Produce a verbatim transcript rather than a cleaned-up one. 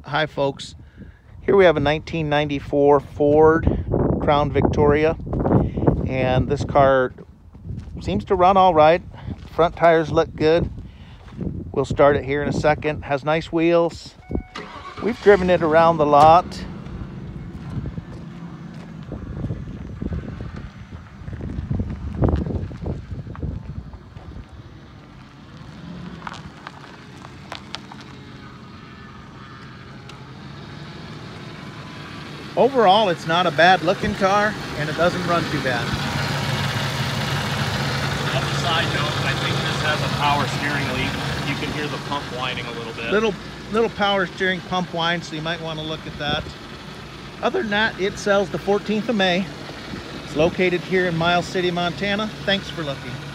Hi folks, here we have a nineteen ninety-four Ford Crown Victoria, and this car seems to run all right. Front tires look good. We'll start it here in a second. Has nice wheels. We've driven it around the lot. Overall, it's not a bad looking car, and it doesn't run too bad. On the side note, I think this has a power steering lead. You can hear the pump whining a little bit. Little, little power steering pump whine, so you might want to look at that. Other than that, it sells the fourteenth of May. It's located here in Miles City, Montana. Thanks for looking.